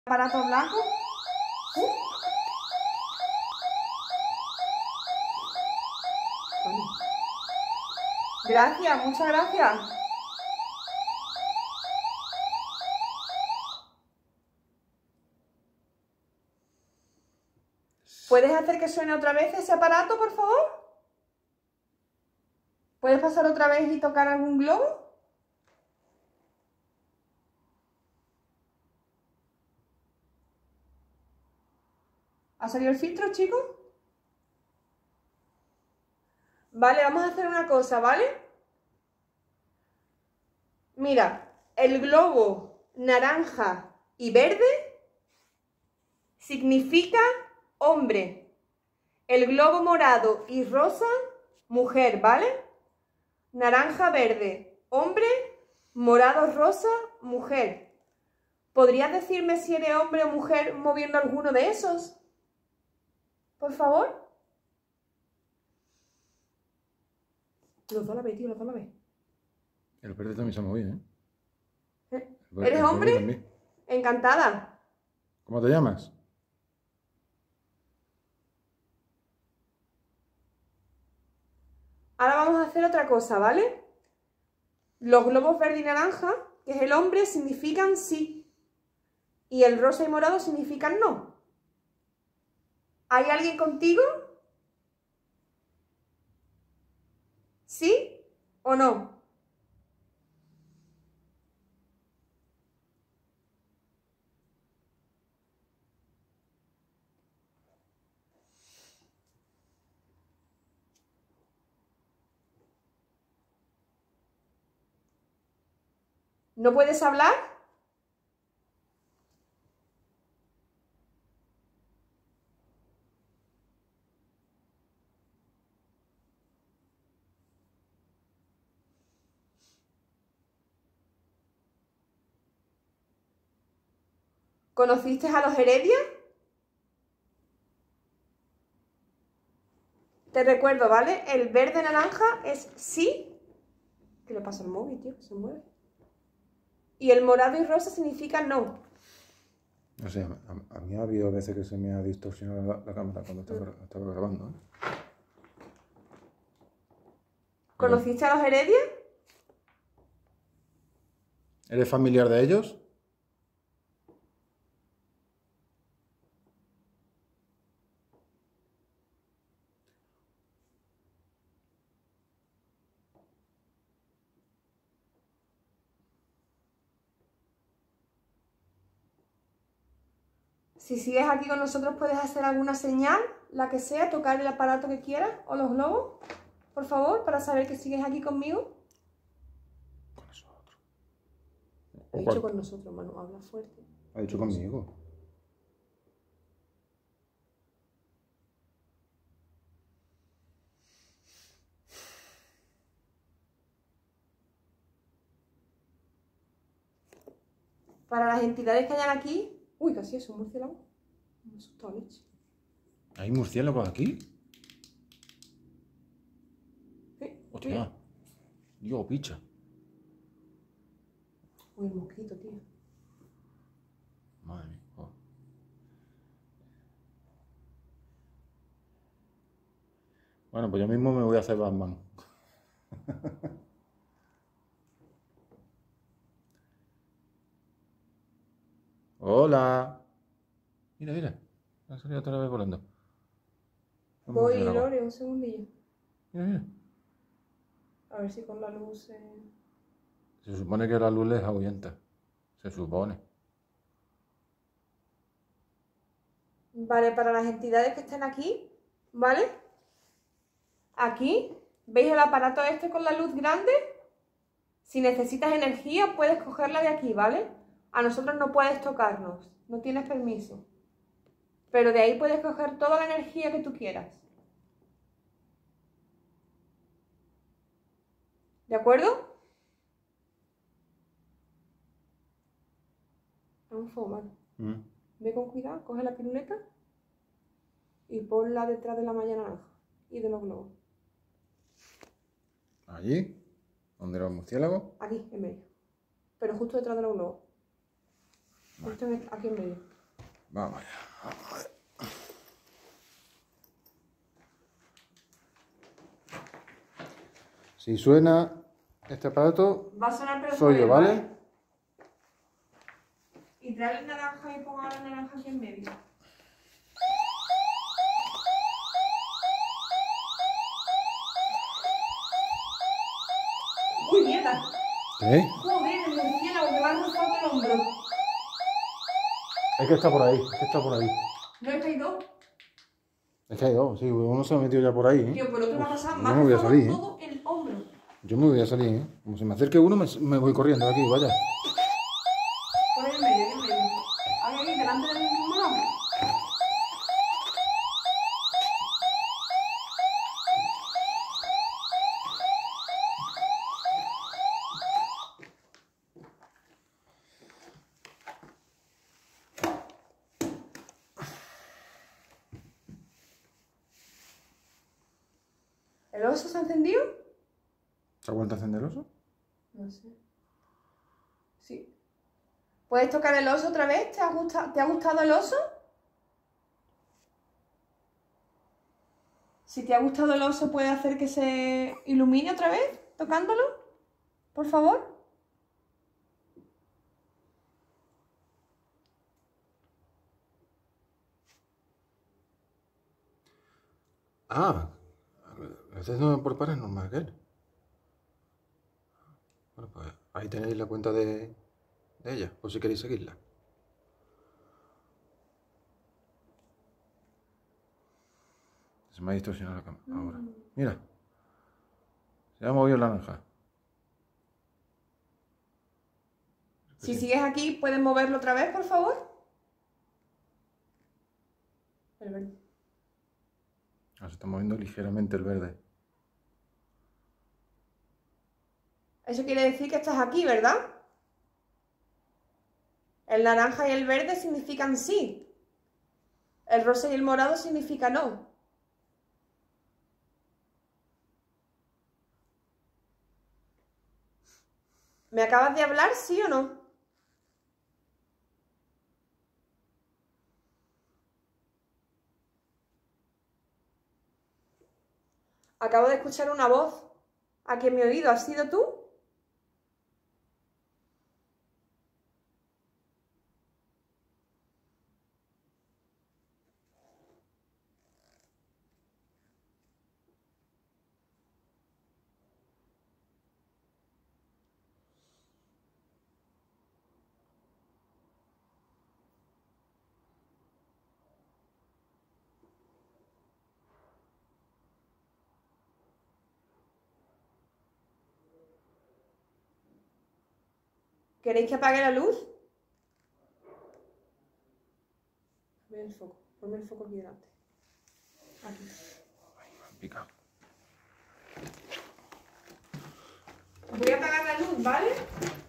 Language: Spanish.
aparato blanco. Gracias, muchas gracias. ¿Puedes hacer que suene otra vez ese aparato, por favor? ¿Puedes pasar otra vez y tocar algún globo? ¿Ha salido el filtro, chicos? Vale, vamos a hacer una cosa, ¿vale? Mira, el globo naranja y verde significa hombre. El globo morado y rosa, mujer, ¿vale? Naranja, verde, hombre. Morado, rosa, mujer. ¿Podrías decirme si eres hombre o mujer moviendo alguno de esos? Por favor. Los dos a la vez, tío, los dos a la vez. El verde también se ha movido, ¿eh? ¿Eres hombre? Encantada. ¿Cómo te llamas? Ahora vamos a hacer otra cosa, ¿vale? Los globos verde y naranja, que es el hombre, significan sí. Y el rosa y morado significan no. ¿Hay alguien contigo? ¿Sí o no? ¿No puedes hablar? ¿Conociste a los Heredia? Te recuerdo, ¿vale? El verde naranja es sí. ¿Qué le pasa al móvil, tío? Que se mueve. Y el morado y rosa significa no. O sea, a mí ha habido veces que se me ha distorsionado la cámara cuando estaba grabando, ¿eh? ¿Conociste a los Heredia? ¿Eres familiar de ellos? Si sigues aquí con nosotros puedes hacer alguna señal, la que sea, tocar el aparato que quieras o los globos, por favor, para saber que sigues aquí conmigo. Con nosotros. He dicho con nosotros, Manu, habla fuerte. Ha dicho conmigo. Para las entidades que hayan aquí... Uy, casi es un murciélago. Me ha asustado, leche. ¿Hay murciélagos aquí? Sí, Hostia. Dios, picha. Uy, el mosquito, tío. Madre mía. Oh. Bueno, pues yo mismo me voy a hacer Batman. Hola. Mira, mira. Ha salido otra vez volando. Voy, Lore, un segundillo. Mira, mira. A ver si con la luz... Se supone que la luz les ahuyenta. Se supone. Vale, para las entidades que estén aquí, ¿vale? Aquí, ¿veis el aparato este con la luz grande? Si necesitas energía, puedes cogerla de aquí, ¿vale? A nosotros no puedes tocarnos, no tienes permiso. Pero de ahí puedes coger toda la energía que tú quieras. ¿De acuerdo? Es un fuego, ¿vale? Ve con cuidado, coge la piruleta y ponla detrás de la malla naranja y de los globos. ¿Allí? ¿Dónde era el murciélago? Aquí, en medio. Pero justo detrás de los globos. Vale. Justo aquí en medio. Vamos allá. Vamos allá. Si suena este aparato, Va a sonar pero soy yo, suave, ¿vale? Y trae el naranja y ponga la naranja aquí en medio. ¡Uy, mierda! ¿Qué? Joder, el murciélago me va a rozar el hombro. Es que está por ahí, es que está por ahí. ¿No he caído? Es que hay dos, sí, uno se ha metido ya por ahí, ¿eh? Tío, por el otro va a pasar Yo más me voy a salir, ¿eh? todo el hombro. Yo me voy a salir, ¿eh? Como se me acerque uno, me voy corriendo de aquí, vaya. Por ahí en medio, ahí en medio. Ahí, delante del morado. ¿El oso se ha encendido? ¿Se ha vuelto a encender el oso? No sé. Sí. ¿Puedes tocar el oso otra vez? ¿Te ha gustado el oso? Si te ha gustado el oso, ¿puedes hacer que se ilumine otra vez tocándolo? Por favor. Ah, este no es por Paranormal Girl. Bueno, pues ahí tenéis la cuenta de ella, por si queréis seguirla. Se me ha distorsionado la cámara ahora. Mira, se ha movido la naranja. Si sigues aquí, ¿puedes moverlo otra vez, por favor? El verde. Ah, se está moviendo ligeramente el verde. Eso quiere decir que estás aquí, ¿verdad? El naranja y el verde significan sí. El rosa y el morado significan no. ¿Me acabas de hablar, sí o no? Acabo de escuchar una voz aquí en mi oído. ¿Has sido tú? ¿Queréis que apague la luz? Ponme el foco. Ponme el foco aquí delante. Aquí. Ay, me han picado. Voy a apagar la luz, ¿vale?